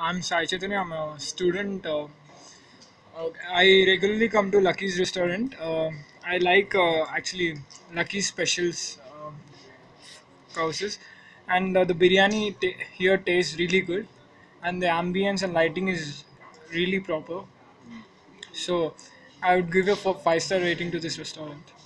I'm Sai Chaitanya. I'm a student. I regularly come to Lucky's restaurant. I like actually Lucky's specials courses, and the biryani here tastes really good, and the ambience and lighting is really proper. So I would give a 5-star rating to this restaurant.